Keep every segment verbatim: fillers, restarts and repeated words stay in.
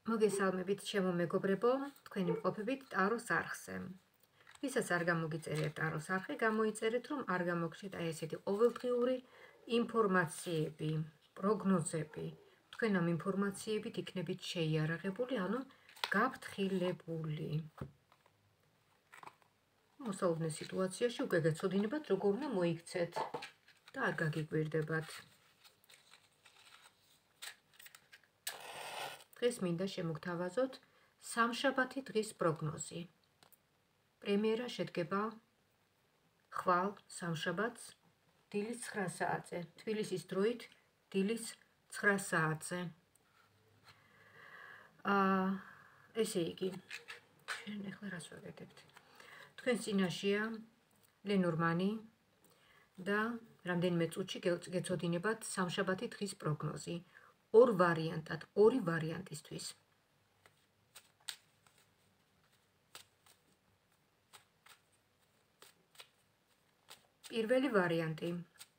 მოგესალმებით ჩემო მეგობრებო, თქვენი მყოფებით ტაროს არხზე. ვისაც არ გამოგიწერეთ ტაროს არხი, გამოიწერეთ, რომ არ გამოგჩნდეთ აი ესეთი ყოველდღიური ინფორმაციები, პროგნოზები. თქვენ ამ ინფორმაციებით იქნებით შეიარაღებული, ანუ გაფრთხილებული. მოსაუბრე სიტუაციაში უკვე გეცოდინებათ, როგორ უნდა მოიქცეთ და არ გაგიკვირდებათ. დღეს მინდა შემოგთავაზოთ სამშაბათი დღის პროგნოზი. პრემიერა შედგება ხვალ სამშაბათს დილის ცხრა საათზე, თბილისის დროით დილის ცხრა საათზე. აა ესე იგი, ჩვენ ახლა რას ვაკეთებთ? თქვენს წინაშეა ლენორმანი და რამდენიმე წუთში გეცოდინებათ სამშაბათი დღის პროგნოზი. ორ ვარიანტად, ორი ვარიანტისთვის. პირველი ვარიანტი.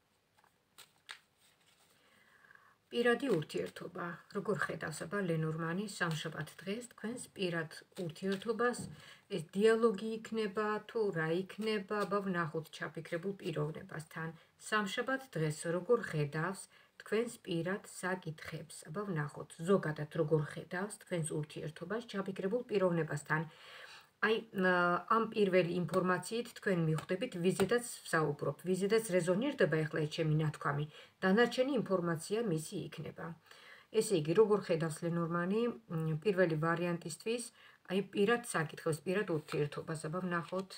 პირადი ურთიერთობა. როგორ ხედავს აბა ლენორმანი სამშაბათ დღეს თქვენს პირად ურთიერთობას, ეს დიალოგი იქნება თუ რა იქნება, აბა ვნახოთ ჩაფიქრებულ პიროვნებასთან. სამშაბათ დღეს როგორ ხედავს თქვენს პირად საკითხებს, აბა ვნახოთ ზოგადად როგორ ხედავს თქვენს ურთიერთობას ჩაფიქრებულ პიროვნებასთან. აი ამ პირველი ინფორმაციით თქვენ მიხვდებით ვიზედაც ვსაუბრობ, ვიზედაც რეზონირდება ახლა ეს ჩემი ნათქვამი, დანარჩენი ინფორმაცია მისი იქნება. ესე იგი, როგორ ხედავს ლენორმანი პირველი ვარიანტისთვის, აი პირად საკითხებს, პირად ურთიერთობას, აბა ვნახოთ.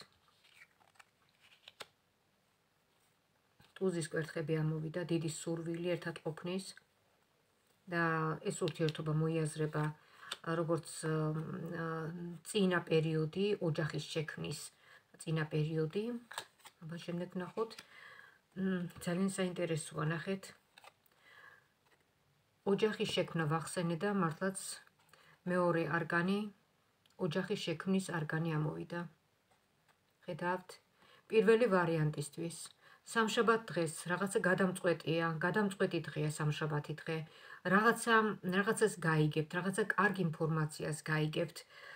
ტუზის კვერთხები ამოვიდა, დიდი სურვილი ერთად ყოფნის და ეს ურთიერთობა მოიაზრება როგორც წინა პერიოდი, ოჯახის შექმნის წინა პერიოდი. აბა შემდეგ ვნახოთ. ძალიან საინტერესოა, ნახეთ. ოჯახის შექმნა ვახსენე და მართლაც მეორე არგანი, ოჯახის შექმნის არგანი ამოვიდა. ხედავთ? პირველი ვარიანტისთვის. სამშაბათ დღეს რაღაცა გადამწყვეტია, გადამწყვეტი დღეა სამშაბათი დღე. რაღაცა რაღაცას გაიგებთ, რაღაცა კარგ ინფორმაციას გაიგებთ.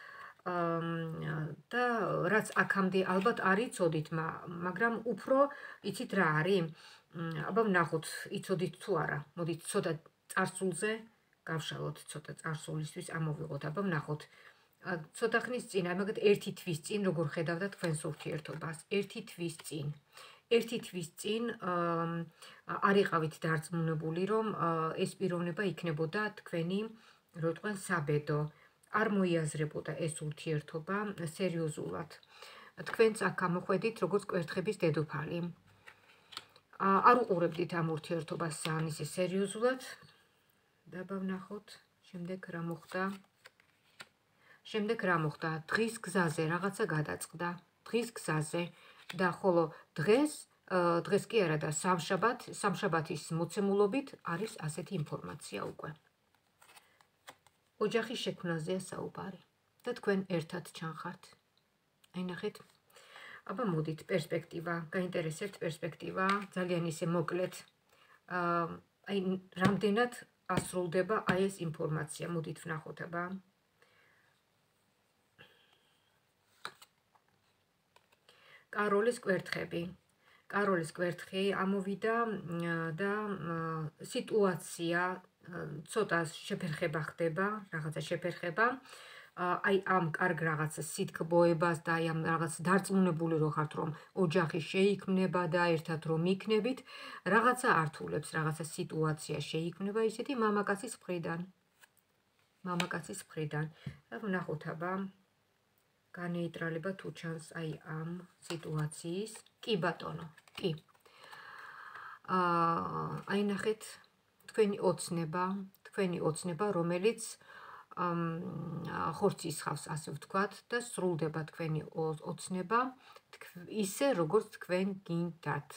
და რაც აქამდე ალბათ არ იცოდით, მაგრამ უფრო იცით რა არის? აბა ვნახოთ, იცოდით თუ არა. მოდით ცოტა წარსულზე გავშალოთ, ცოტა წარსულისთვის ამოვიღოთ, აბა ვნახოთ. ცოტა ხნის წინ, მაგათ ერთი თვის წინ როგორ ხედავდა თქვენს ურთიერთობას, ერთი თვის წინ. ერთი თვის წინ არ იყავით დარწმუნებული, რომ ეს პიროვნება იქნებოდა თქვენი, რო თქვენ საბედო. არ მოიაზრებოდა ეს ურთიერთობა სერიოზულად. თქვენც აქ გამოხვედით როგორც კვერთხების დედოფალი. არ უყურებდით ამ ურთიერთობას ძალიან ისე სერიოზულად. და აბა ვნახოთ, შემდეგ რა მოხდა. შემდეგ რა მოხდა? დღის გზაზე რაღაცა გადაწყდა. დღის გზაზე და ხოლო დღეს დღეს კი არა და სამშაბათ, სამშაბათის მოცემულობით არის ასეთი ინფორმაცია უკვე. ოჯახის შექმნაზეა საუბარი და თქვენ ერთად ჩანხართ. აი ნახეთ. აბა მოდით პერსპექტივა, გაინტერესებთ პერსპექტივა, ძალიან ისე მოკლედ. აი რამდენად ასრულდება აი ეს ინფორმაცია, მოდით ვნახოთ აბა. კაროლის კვერთხები. კაროლის კვერთხი ამოვიდა და სიტუაცია ცოტა შეფერხება ხდება, რაღაცა შეფერხება. აი ამ კარგ რაღაცა სითქბოებას და აი ამ რაღაც დარწმუნებული რო ხართ, რომ ოჯახი შეიქმნება და ერთად რომ იქნებით, რაღაცა ართულებს, რაღაცა სიტუაცია შეიქმნება ისეთი მამაკაცის მხრიდან. მამაკაცის მხრიდან. ვნახოთ აბა. განეიტრალება თუ ჩანს აი ამ სიტუაციის. კი ბატონო, კი. აი ნახეთ, თქვენი ოცნება, თქვენი ოცნება, რომელიც ხორცს ისხავს, ასე ვთქვათ, და სრულდება თქვენი ოცნება, ისე როგორც თქვენ გინდათ.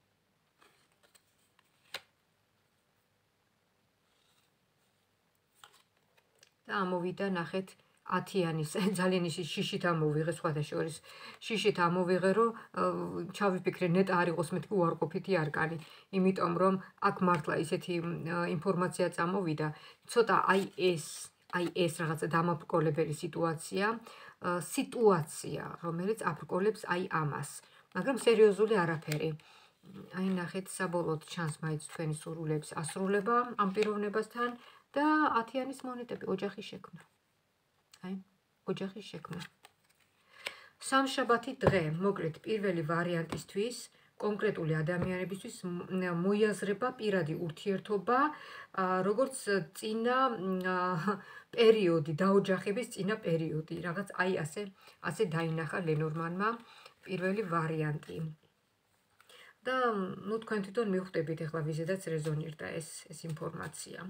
და ამოვიდა ნახეთ ათიანის, ძალიან ისე შიშით ამოვიღე, სხვათა შორის შიშით ამოვიღე, რომ ჩავიფიქრე ნეტა არ იყოს მეთქი უარყოფითი არკანი, იმიტომ რომ აქ მართლა ისეთი ინფორმაცია წამოვიდა, ცოტა აი ეს აი ეს რაღაცა დამაბრკოლებელი სიტუაცია, სიტუაცია, რომელიც აბრკოლებს აი ამას, მაგრამ სერიოზული არაფერი. აი ნახეთ, საბოლოოდ ჩანს მაინც თქვენი სურვილების ასრულება ამ პიროვნებასთან და ათიანის მონეტები, ოჯახის შექმნა. აი, ოჯახის შექმნა. სამშაბათი დღე, მოკლედ პირველი ვარიანტისთვის, კონკრეტული ადამიანებისთვის მოიაზრება პირადი ურთიერთობა, როგორც წინა პერიოდი, დაოჯახების წინა პერიოდი, რაღაც აი ასე, ასე დაინახა ლენორმანმა პირველი ვარიანტი. და ნუ თქვენ თვითონ მიხვდებით ახლა ვიზედაც რეზონირდა ეს ეს ინფორმაცია.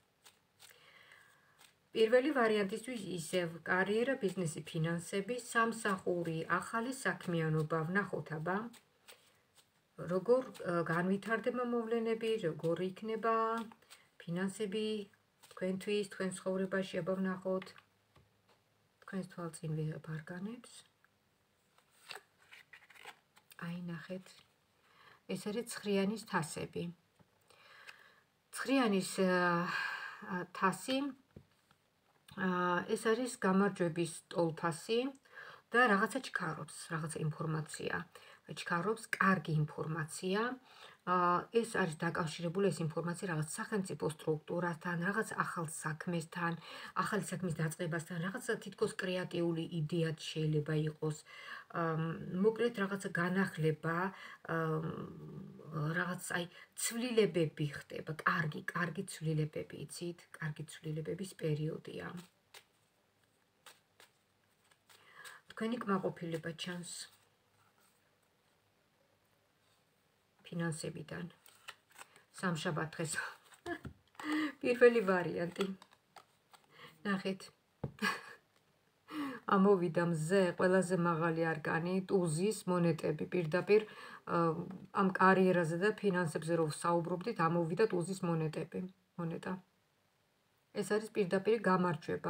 პირველი ვარიანტისთვის ისევ კარიერა, ბიზნესი, ფინანსები, სამსახური, ახალი საქმიანობა, ვნახოთ აბა. როგორ განვითარდება მოვლენები, როგორ იქნება ფინანსები თქვენთვის, თქვენ ცხოვრებაში, აბა ვნახოთ. თქვენს თვალწინ ვიღებ არგანებს. აი ნახეთ. ეს არის ცხრიანის თასები. ცხრიანის თასი ეს არის გამარჯვების ტოლფასი და რაღაცა ჩქარობს, რაღაცა ინფორმაცია. ჩქარობს კარგი ინფორმაცია. ეს არის დაკავშირებული ეს ინფორმაცია რაღაც სახელმწიფო სტრუქტურასთან, რაღაც ახალ საქმესთან, ახალი საქმის დაწყებასთან, რაღაცა თითქოს კრეატიული იდეაც შეიძლება იყოს. მოკლედ რაღაცა განახლება, რაღაც აი ცვლილებები ხდება, კარგი, კარგი ცვლილებები, იცით? კარგი ცვლილებების პერიოდია. თქვენი კმაყოფილება ჩანს ფინანსებიდან. სამშაბათ დღეს პირველი ვარიანტი. ნახეთ. ამოვიდა მზე, ყველაზე მაღალი არკანი, ტუზის მონეტები, პირდაპირ ამ კარიერაზე და ფინანსებზე რო ვსაუბრობდით, ამოვიდა ტუზის მონეტები, მონეტა. ეს არის პირდაპირ გამარჯვება.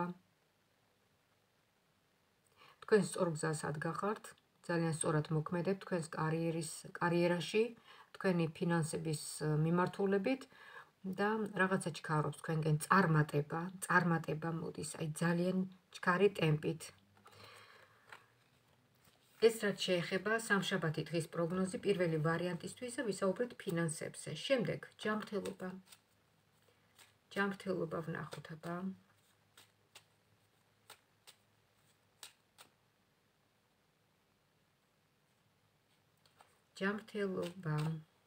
თქვენ სწორ გზას ადგახართ, ძალიან სწორად მოქმედებთ თქვენს კარიერის კარიერაში, თქვენი ფინანსების მიმართულებით და რაღაცა ჩქარობს თქვენგენ წარმატება, წარმატება მოდის, აი ძალიან ჩქარი ტემპით. ეს რაც შეეხება სამშაბათი დღის პროგნოზი პირველი ვარიანტისთვის და ვისაუბრეთ ფინანსებზე. შემდეგ ჯანმრთელობა. ჯანმრთელობა ვნახოთ აბა. ჯანმრთელობა.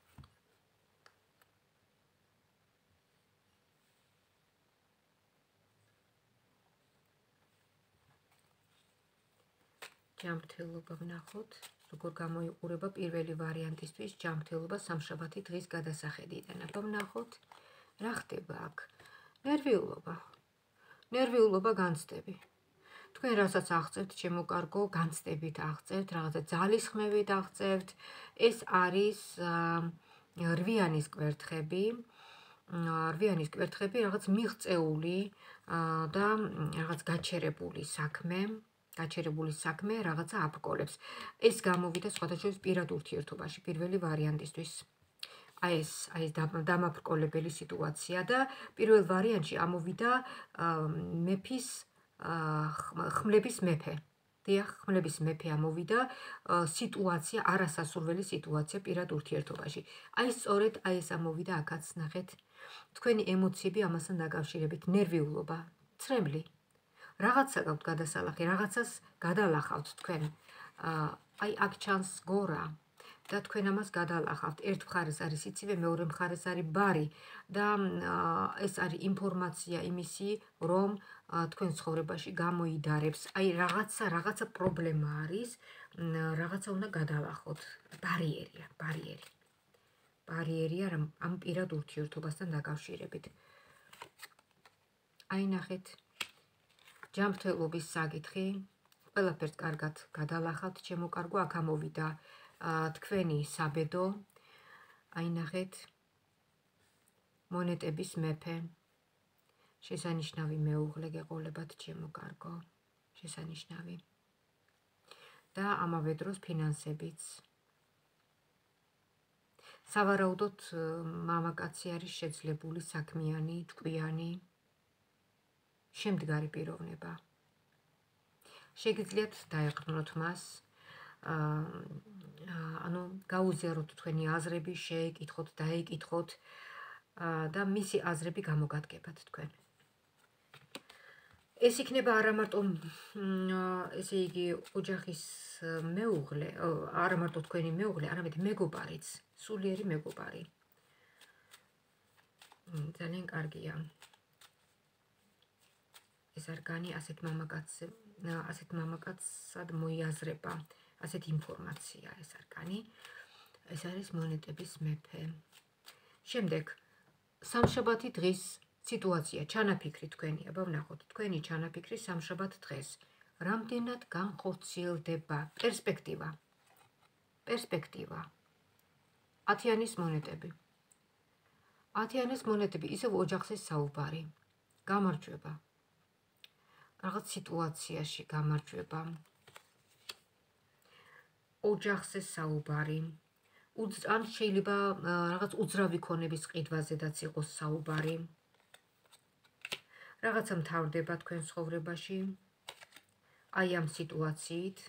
ჯანმრთელობა ვნახოთ, როგორ გამოიყურება პირველი ვარიანტისთვის ჯანმრთელობა სამშაბათი დღის გადასახედიდან. აბა ვნახოთ, რა ხდება აქ? ნერვიულობა. ნერვიულობა, განცდები. თქვენ რასაც აღწევთ, ჩემო კარგო, განცდებით აღწევთ, რაღაცა ძალისხმევით აღწევთ. ეს არის რვიანის კვერთხები. რვიანის კვერთხები რაღაც მიღწეული და რაღაც გაჩერებული საქმე. გაჩერებული საქმე რაღაცა აბრკოლებს. ეს გამოვიდა სხვადასხვა პირად ურთიერთობაში პირველი ვარიანტისთვის. აი ეს, აი ეს დამაბრკოლებელი სიტუაცია და პირველ ვარიანტში ამოვიდა მეფის ხმლების მეფე. დიახ, ხმლების მეფე ამოვიდა, სიტუაცია, არასასურველი სიტუაცია პირად ურთიერთობაში. აი სწორედ აი ეს ამოვიდა აქაც ნახეთ. თქვენი ემოციები ამასთან დაკავშირებით, ნერვიულობა, ცრემლი. რაღაცა გაქვთ გადასალახი, რაღაცას გადალახავთ თქვენ. აი აქ ჩანს გორა და თქვენ ამას გადალახავთ. ერთ მხარეს არის სიცივე, მეორე მხარეს არის ბარი და ეს არის ინფორმაცია იმისი, რომ თქვენ ცხოვრებაში გამოიდარებს. აი რაღაცა, რაღაცა პრობლემა არის, რაღაცა უნდა გადალახოთ. ბარიერია, ბარიერი. ბარიერია ამ პირად ურთიერთობასთან დაკავშირებით. აი ნახეთ. ჯანმრთელობის საკითხი, ყველაფერს კარგად გადალახავთ, ჩემო კარგო, აქ ამოვიდა თქვენი საბედო, აი ნახეთ, მონეტების მეფე, შესანიშნავი მეუღლე გეყოლებათ, ჩემო კარგო, შესანიშნავი და ამავე დროს ფინანსებიც. სავარაუდოდ მამაკაცი არის შეძლებული, საქმიანი, ჭკვიანი, შემდგარი პიროვნება. შეგიძლიათ დაეყრდნოთ მას, ანუ გაუზიაროთ თქვენი აზრები, შეეკითხოთ, დაეკითხოთ და მისი აზრები გამოგადგებათ თქვენ. ეს იქნება არა მარტო ესე იგი ოჯახის მეუღლე, არა მარტო თქვენი მეუღლე, არამედ მეგობარიც, სულიერი მეგობარი. ძალიან კარგია. ეს არგანი ასეთ მამაკაცზე, ასეთ მამაკაცად მოიაზრება, ასეთ ინფორმაცია ეს არგანი. ეს არის მონეტების მეფე. შემდეგ სამშაბათი დღის სიტუაცია, ჩანაფიქრი თქვენი, აბა ვნახოთ, თქვენი ჩანაფიქრი სამშაბათ დღეს. რამდენად განხორციელდება პერსპექტივა. პერსპექტივა. ათიანის მონეტები. ათიანის მონეტები, ისევ ოჯახზე საუბარი. გამარჯვება. რაღაც სიტუაციაში გამარჯვება. ოჯახზე საუბარი. ან შეიძლება რაღაც უძრავი ქონების ყიდვაზედაც იყოს საუბარი. რაღაცა მთავრდება თქვენ ცხოვრებაში. აი ამ სიტუაციით.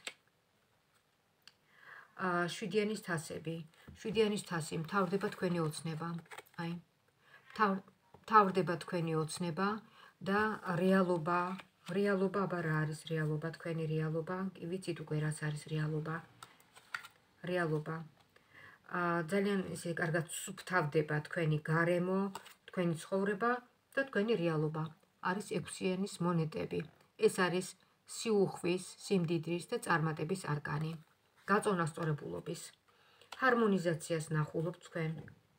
შვიდიანის თასები. შვიდიანის თასი მთავრდება თქვენი ოცნება. აი. მთავრდება თქვენი ოცნება და რეალობა. რეალობა აბა რა არის რეალობა, თქვენი რეალობა, კი ვიცით უკვე რაც არის რეალობა. რეალობა. ძალიან ისე კარგად სუფთავდება თქვენი გარემო, თქვენი ცხოვრება და თქვენი რეალობა. არის ექვსიანის მონეტები. ეს არის სიუხვის, სიმდიდრის და წარმატების არგანი. გაწონასწორებულობის. ჰარმონიზაციას ნახულობთ თქვენ.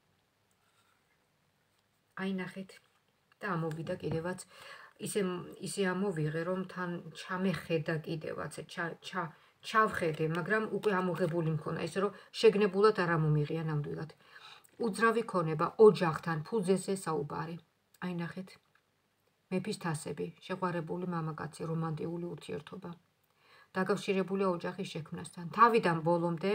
აი ნახეთ და ამოვიდა კიდევაც ისე ისე ამოვიღე რომ თან ჩამეხედა კიდევაც ჩა ჩავხედე, მაგრამ უკვე ამოღებული მქონა, ისე რომ შეგნებულად არ ამომიღია ნამდვილად. უძრავი ქონება, ოჯახთან, ფუძეზე საუბარი. აი ნახეთ. მეფის თასები, შეყვარებული მამაკაცი, რომანტიკული ურთიერთობა. დაკავშირებულია ოჯახის შექმნასთან. თავიდან ბოლომდე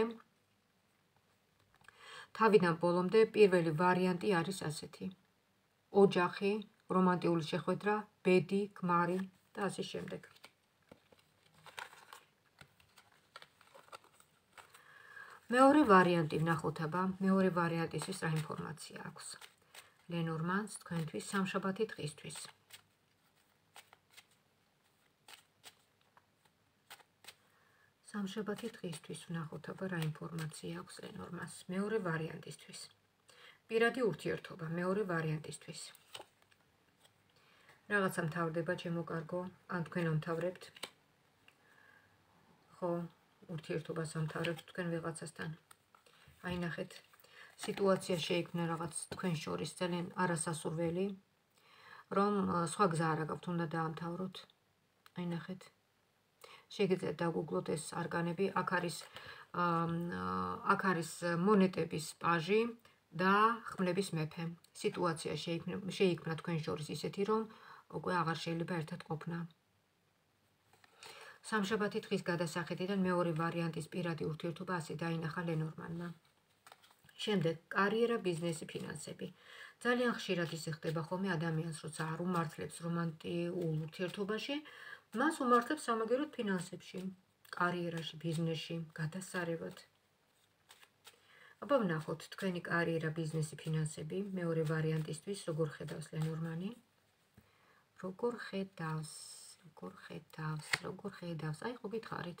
თავიდან ბოლომდე პირველი ვარიანტი არის ასეთი. ოჯახი, რომანტიკული შეხვედრა, ბედი, ქმარი და ასე შემდეგ. მეორე ვარიანტი ვნახოთ აბა, მეორე ვარიანტისთვის რა ინფორმაცია აქვს. ლენორმანს თქვენთვის სამშაბათი დღისთვის. სამშაბათი დღისთვის ვნახოთ აბა რა ინფორმაცია აქვს ლენორმანს მეორე ვარიანტისთვის. პირადი ურთიერთობა მეორე ვარიანტისთვის. რაღაცა მთავრდება ჩემო კარგო, ან თქვენ ამთავრებთ. ხო, ურთიერთობას ამთავრებთ თქვენ ვიღაცასთან. აი ნახეთ, სიტუაცია შეიქმნა რაღაც თქვენ შორის ძალიან არასასურველი, რომ სხვა გზა არ აქვს, უნდა დაამთავროთ. აი ნახეთ. შეგიძლიათ დაგუგლოთ ეს არგანები, აქ არის აქ არის მონეტების პაჟი და ხმლების მეფე. სიტუაცია შეიქმნა თქვენ შორის ისეთი, რომ უკვე აღარ შეიძლება ერთად ყოფნა. სამშაბათი დღის გადასახედიდან მეორე ვარიანტის პირადი ურთიერთობა ასე დაინახა ლენორმანმა. შემდეგ, კარიერა, ბიზნესი, ფინანსები. ძალიან ხშირად ისე ხდება ხოლმე ადამიანს, როცა არ უმართლებს რომანტიკულ ურთიერთობაში, მას უმართლებს სამაგეროდ ფინანსებში, კარიერაში, ბიზნესში, გადასარევად. აბა ვნახოთ თქვენი კარიერა, ბიზნესი, ფინანსები, მეორე ვარიანტისთვის, როგორ ხედავს ლენორმანი. როგორ ხედავს, როგორ ხედავს, როგორ ხედავს, აი ხო გითხარით.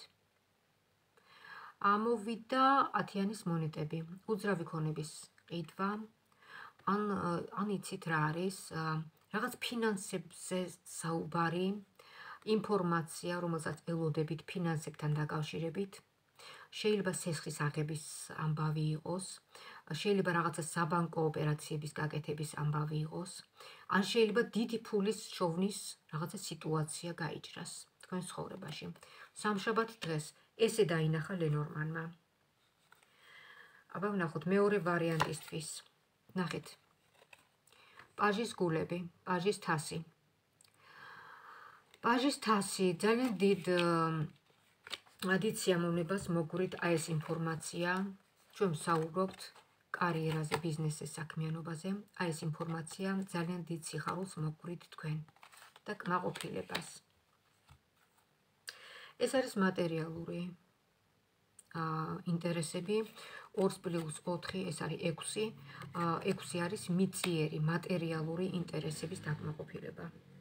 ამოვიდა ათიანის მონეტები, უძრავი ქონების ყიდვა, ან ან იცით რა არის, რაღაც ფინანსებზე საუბარი, ინფორმაცია, რომელსაც ელოდებით ფინანსებთან დაკავშირებით. შეიძლება სესხის აღების ამბავი იყოს, შეიძლება რაღაცა საბანკო ოპერაციების გაკეთების ამბავი იყოს, ან შეიძლება დიდი ფულის შოვნის რაღაცა სიტუაცია გაიჭრას თქვენ ცხოვრებაში. სამშაბათ დღეს ესე დაინახა ლენორმანმა. აბა ვნახოთ მეორე ვარიანტისთვის. ნახეთ. პაჟის გულები, პაჟის თასი. პაჟის თასი ძალიან დიდ დიდ სიამოვნებას მოგვირით აი ეს ინფორმაცია. ჩვენ ვსაუბრობთ კარიერაზე, ბიზნესზე, საქმიანობაზე. აი ეს ინფორმაცია ძალიან დიდ სიხარულს მოგვირით თქვენ. და კმაყოფილებას. ეს არის მატერიალური ინტერესები, ორი პლუს ოთხი, ეს არის ექვსი. ექვსი არის მიწიერი მატერიალური ინტერესების დაკმაყოფილება.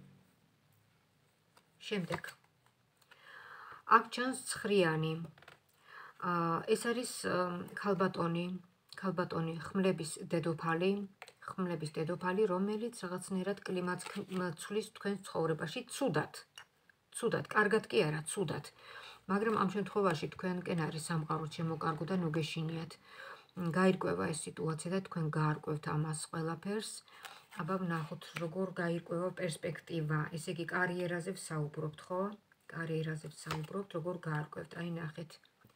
შემდეგ. აქ ჩანს ცხრიანი. ეს არის ქალბატონი, ქალბატონი ხმლების დედოფალი, ხმლების დედოფალი, რომელიც რაღაცნაირად კლიმატს ცვლის თქვენს ცხოვრებაში ცუდად. ცუდად, კარგად კი არა, ცუდად. მაგრამ ამ შემთხვევაში თქვენკენ არის სამყარო შემოკარგო და ნუ გეშინიათ. გაირკვევა ეს სიტუაცია და თქვენ გაარკვევთ ამას ყველაფერს. აბა ვნახოთ, როგორ გაირკვევა პერსპექტივა. ესე იგი, კარიერაზე ვსაუბრობთ, ხო? კარიერაზე ვსაუბრობთ, როგორ გაარკვევთ. აი, ნახეთ.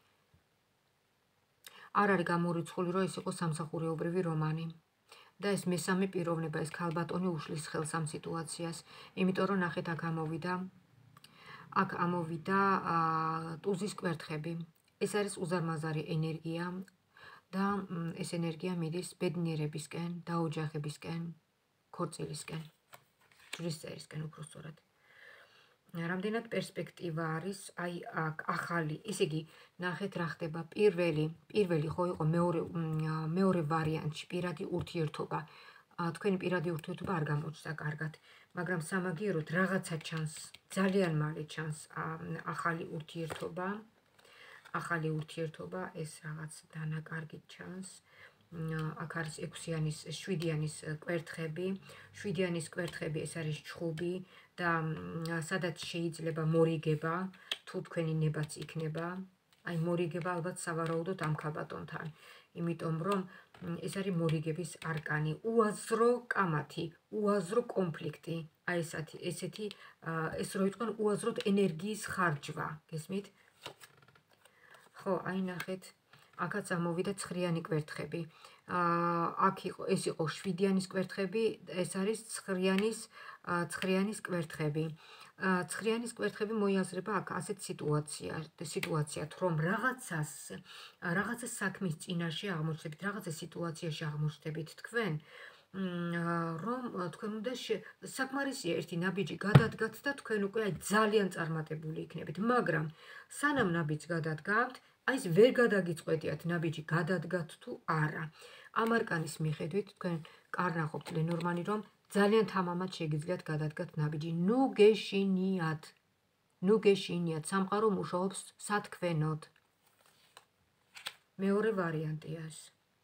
არ არის გამორიცხული, რომ ეს იყო სამსახურეობრივი რომანი. და ეს მესამე პიროვნება, ეს ქალბატონი უშლის ხელს ამ სიტუაციას. იმიტომ რომ ნახეთ, აქ ამოვიდა აქ ამოვიდა ტუზის კვერთხები. ეს არის უზარმაზარი ენერგია და ეს ენერგია მიდის ბედნიერებისკენ, დაოჯახებისკენ, ქორწილისკენ, ჯვრისწერისკენ უფრო სწორად. რამდენად პერსპექტივა არის, აი აქ ახალი, ესე იგი, ნახეთ რა ხდება, პირველი, პირველი ხო იყო მეორე მეორე ვარიანტში პირადი ურთიერთობა. თქვენი პირადი ურთიერთობა არ გამოჩნდა კარგად, მაგრამ სამაგიეროდ რაღაცა ჩანს, ძალიან მალე ჩანს ახალი ურთიერთობა, ახალი ურთიერთობა, ეს რაღაც დანაკარგით ჩანს. აქ არის ექვსიანის, შვიდიანის კვერთხები, შვიდიანის კვერთხები, ეს არის ჩხუბი და სადაც შეიძლება მორიგება, თუ თქვენი ნებაც იქნება, აი მორიგება ალბათ სავარაუდოდ ამ ქალბატონთან, იმიტომ რომ ეს არის მორიგების არკანი, უაზრო კამათი, უაზრო კონფლიქტი, აი ესეთი, ესეთი, ეს რო იყვნენ უაზროდ ენერგიის ხარჯვა, გესმით? ხო, აი ნახეთ, აქაც ამოვიდა ცხრიანი კვერთხები. აქ იყო, ეს იყო შვიდიანის კვერთხები, ეს არის ცხრიანის, ცხრიანის კვერთხები. ცხრიანის კვერთხები მოიაზრება აქ ასეთ სიტუაცია, სიტუაციად, რომ რაღაცას, რაღაცა საქმის წინაშე აღმოჩნდებით, რაღაცა სიტუაციაში აღმოჩნდებით თქვენ, რომ თქვენ უნდა საკმარისია ერთი ნაბიჯი გადადგათ და თქვენ უკვე ძალიან წარმატებული იქნებით, მაგრამ სანამ ნაბიჯს გადადგამთ, აი ეს ვერ გადაგიწყვეტიათ ნაბიჯი გადადგათ თუ არა. ამ არკანის მიხედვით თქვენ კარნახობთ ლენორმანი, რომ ძალიან თამამად შეგიძლიათ გადადგათ ნაბიჯი. ნუ გეშინიათ, ნუ გეშინიათ, სამყარო მუშაობს სათქვენოდ. მეორე ვარიანტია ეს.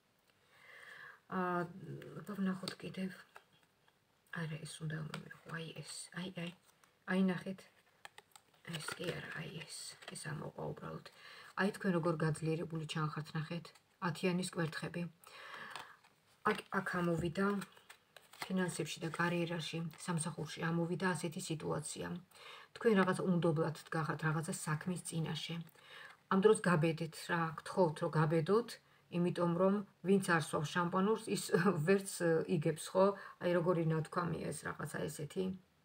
აბა ვნახოთ კიდევ. არა, ეს უნდა მომიყო, აი ეს, აი, აი, აი ნახეთ. ეს კი არა, აი ეს, ეს ამოყვა უბრალოდ. აი თქვენ როგორ გაძლიერებული ჩანხართ, ნახეთ, ათიანის კვერთხები. აქ აქ ამოვიდა ფინანსებში და კარიერაში, სამსახურში ამოვიდა ასეთი სიტუაცია. თქვენ რაღაც უნდობლად დგახართ რაღაცა საქმის წინაშე. ამ დროს გაბედეთ რა, გთხოვთ რომ გაბედოთ, იმიტომ რომ ვინც არ სვავს შამპანურს, ის ვერც იგებს, ხო? აი როგორი ნათქვამია ეს რაღაცა ესეთი.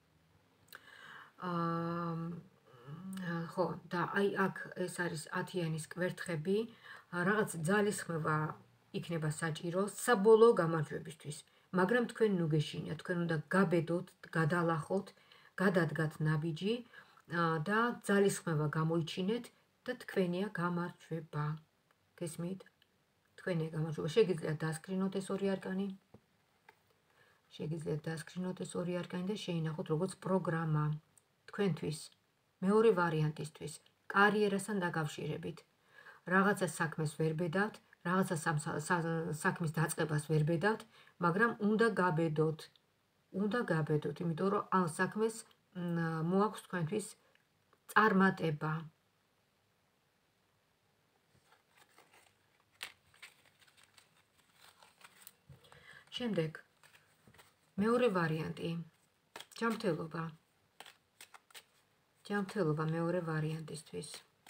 აა ხო, და აი აქ ეს არის ათიანის კვერთხები, რაღაც ძალისხმევა იქნება საჭირო საბოლოო გამარჯვებისთვის. მაგრამ თქვენ ნუ გეშინიათ, თქვენ უნდა გაბედოთ, გადალახოთ, გადადგათ ნაბიჯი და ძალისხმევა გამოიჩინეთ და თქვენია გამარჯვება. გესმით? თქვენია გამარჯვება. შეგიძლიათ დასკრინოთ ეს ორი არკანი. შეგიძლიათ დასკრინოთ ეს ორი არკანი და შეინახოთ როგორც პროგრამა თქვენთვის, მეორე ვარიანტისთვის, კარიერასთან დაკავშირებით. რაღაცა საქმეს ვერ ბედავთ, რაღაცა საქმის დაწყებას ვერ ბედავთ, მაგრამ უნდა გაბედოთ. უნდა გაბედოთ, იმიტომ რომ ამ საქმეს მოაქვს თქვენთვის წარმატება. შემდეგ მეორე ვარიანტი, ჯანმრთელობა. ჯანმრთელობა მეორე ვარიანტისთვის.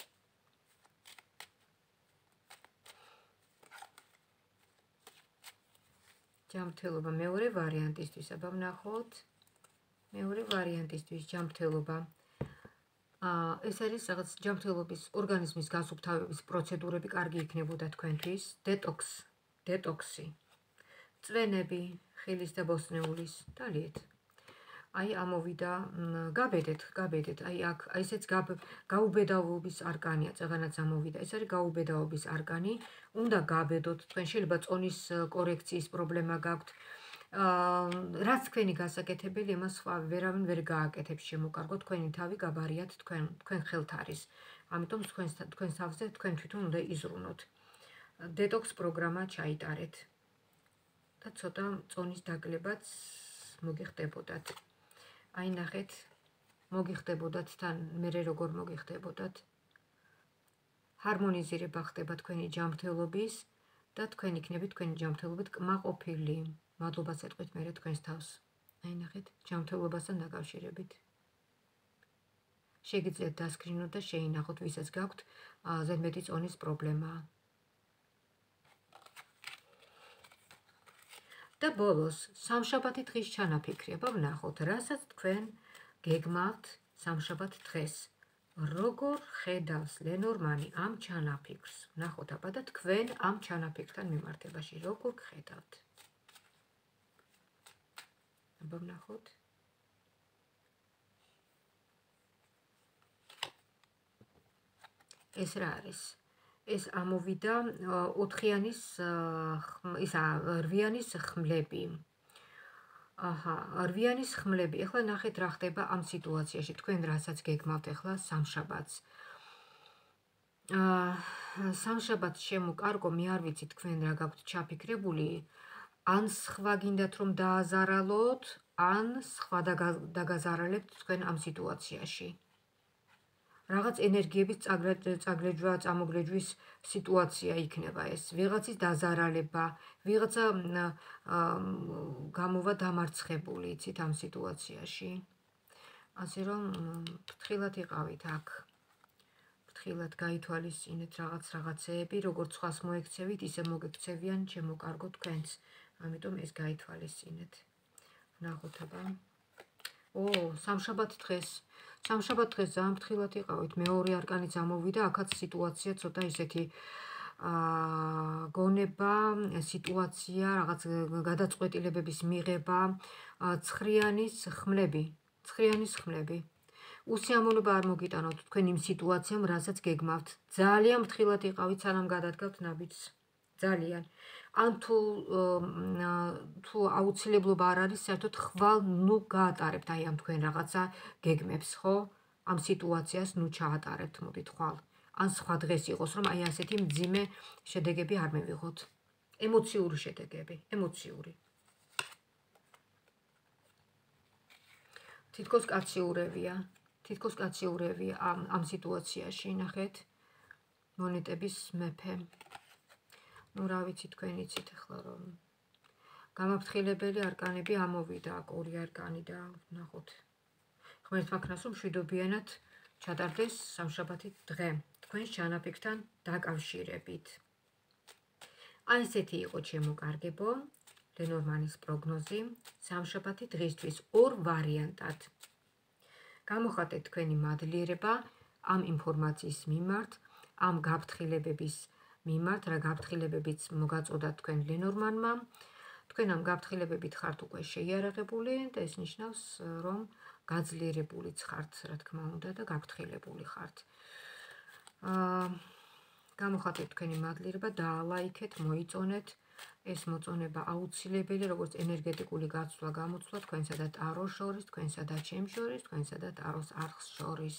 ჯანმრთელობა მეორე ვარიანტისთვის, აბა ვნახოთ. მეორე ვარიანტისთვის ჯანმრთელობა. ეს არის რაღაც ჯანმრთელობის ორგანიზმის გასუფთავების პროცედურები კარგი იქნებოდა თქვენთვის, დეტოქს, დეტოქსი. წვენები, ხილის და ბოსტნეულის, დალიეთ. აი ამოვიდა გაბედეთ, გაბედეთ, აი აქ, აი ესეც გაუბედავობის არგანია, წეღანაც ამოვიდა. ეს არის გაუბედავობის არგანი. უნდა გაბედოთ, თქვენ შეიძლება წონის კორექციის პრობლემა გაქვთ. აა რაც თქვენი გასაკეთებელი, იმას სხვა ვერავინ ვერ გააკეთებს შემოკარგო, თქვენი თავი გაბარიათ თქვენ, თქვენ ხელთ არის. ამიტომ თქვენ თქვენ თავზე თქვენ თვითონ უნდა იზრუნოთ. დეტოქს პროგრამა ჩაიტარეთ. და ცოტა წონის დაკლებაც მოგიხდებოდათ. აი ნახეთ, მოგიხდებოდათ თან, მერე როგორ მოგიხდებოდათ. ჰარმონიზირება ხდება თქვენი ჯანმრთელობის და თქვენ იქნებით თქვენი ჯანმრთელობით კმაყოფილი. მადლობას ეტყვით მერე თქვენს თავს. აი ნახეთ, ჯანმრთელობასთან დაკავშირებით. შეგიძლიათ დასკრინოთ და შეინახოთ, ვისაც გაქვთ ზედმეტი წონის პრობლემა. და ბოლოს, სამშაბათი დღის ჩანაფიქრი, აბა ვნახოთ, რასაც თქვენ გეგმავთ სამშაბათ დღეს. როგორ ხედავს ლენორმანი ამ ჩანაფიქრს? ვნახოთ აბა და თქვენ ამ ჩანაფიქრთან მიმართებაში როგორ ხედავთ? აბა ვნახოთ. ეს რა არის? ეს ამოვიდა ოთხიანის ისა რვიანის ხმლები. აჰა, რვიანის ხმლები. ეხლა ნახეთ რა ხდება ამ სიტუაციაში. თქვენ რასაც გეგმავთ ეხლა სამშაბათს. აა სამშაბათს შემოკარგო, მე არ ვიცი თქვენ რა გაქვთ ჩაფიქრებული, ან სხვა გინდათ რომ დააზარალოთ, ან სხვა დაგაზარალებთ თქვენ ამ სიტუაციაში. რაღაც ენერგიების წაგლეჯვა, წამოგლეჯვის სიტუაცია იქნება ეს. ვიღაცის დაზარალება, ვიღაცა გამოვა დამარცხებული, იცით ამ სიტუაციაში. ასე რომ ფრთხილად იყავით აქ. ფრთხილად გაითვალისწინეთ რაღაც რაღაცეები, როგორც სხვას მოექცევით, ისე მოგექცევიან შემოკარგო თქვენც. ამიტომ ეს გაითვალისწინეთ. ვნახოთ აბა. ო, სამშაბათ დღეს. სამშაბათ დღეს ძალიან ფრთხილად იყავით. მეორე არკანიც ამოვიდა, აქაც სიტუაცია ცოტა ისეთი აა გონება, სიტუაცია, რაღაც გადაწყვეტილებების მიღება, ცხრიანის ხმლები, ცხრიანის ხმლები. უსიამოვნება არ მოგიტანოთ თქვენ იმ სიტუაციამ, რასაც გეგმავთ. ძალიან ფრთხილად იყავით, სანამ გადადგავთ ნაბიჯს. ძალიან. ან თუ თუ აუცილებლობა არ არის, საერთოდ ხვალ ნუ გაატარებთ აი ამ თქვენ რაღაცა გეგმებს, ხო? ამ სიტუაციას ნუ ჩაატარებთ, მოდით ხვალ. ან სხვა დღეს იყოს, რომ აი ასეთი მძიმე შედეგები არ მივიღოთ. ემოციური შედეგები, ემოციური. თითქოს კაციურევია, თითქოს კაციურევია ამ ამ სიტუაციაში, ნახეთ. მონეტების მეფე. ნუ რა ვიცი თქვენ იცით ახლა რომ გამაფრთხილებელი არკანები ამოვიდა, ორი არკანი და ნახოთ. ღმერთმა ქნას რომ მშვიდობიანად ჩატარდეს სამშაბათი დღე თქვენს ჩანაფიქრთან დაკავშირებით. აი ესეთი იყო ჩემო კარგებო, ლენორმანის პროგნოზი სამშაბათი დღისთვის ორ ვარიანტად. გამოხატეთ თქვენი მადლიერება ამ ინფორმაციის მიმართ, ამ გაფრთხილებების მიმართ, რა გაფრთხილებებიც მოგაწოდათ თქვენ ლენორმანმა. თქვენ ამ გაფრთხილებებით ხართ უკვე შეიარაღებული და ეს ნიშნავს, რომ გაძლიერებულიც ხართ, რა თქმა უნდა, და გაფრთხილებული ხართ. აა გამოხატეთ თქვენი მადლიერება, დაალაიქეთ, მოიწონეთ. ეს მოწონება აუცილებელი, როგორც ენერგეტიკული გაცვლა, გამოცვლა თქვენსა და ტაროს შორის, თქვენსა და ჩემ შორის, თქვენსა და ტაროს არხს შორის.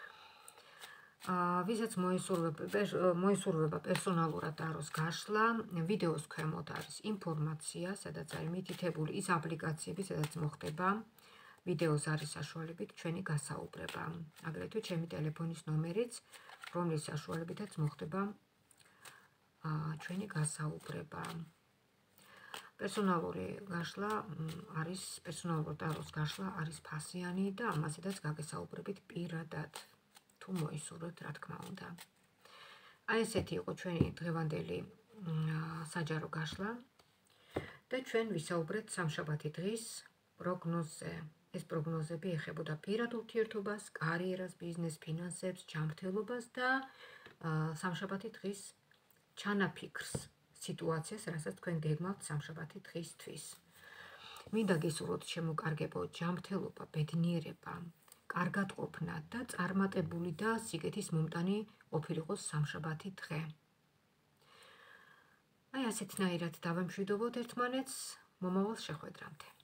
ვისაც მოისურვება პერსონალურად ტაროს გაშლა, ვიდეოს ქვემოთ არის ინფორმაცია, სადაც არის მითითებული ის აპლიკაციები, სადაც მოხდება ვიდეოს არის საშუალებით ჩვენი გასაუბრება. აგრეთვე ჩემი ტელეფონის ნომერიც, რომლის საშუალებითაც მოხდება ჩვენი გასაუბრება. პერსონალური გაშლა არის, პერსონალურად ტაროს გაშლა არის ფასიანი და ამაზედაც გაგესაუბრებით პირადად. თუ მოისურვებთ, რა თქმა უნდა. აი ესეთი იყო ჩვენი დღევანდელი საჯარო გაშლა და ჩვენ ვისაუბრეთ სამშაბათი დღის პროგნოზზე. ეს პროგნოზები ეხებოდა პირად ურთიერთობას, კარიერას, ბიზნეს, ფინანსებს, ჯანმრთელობას და სამშაბათი დღის ჩანაფიქრს, სიტუაციას, რასაც თქვენ გეგმავთ სამშაბათი დღისთვის. მინდა გესურვოთ შემოკარგებო, ჯანმრთელობა, ბედნიერება, კარგად ყოფნა და წარმატებული და სიგეთის მომტანი ყოფილიყო სამშაბათი დღე. აი ასეთნაირად დავემშვიდობოთ ერთმანეთს, მომავალ შეხვედრამდე.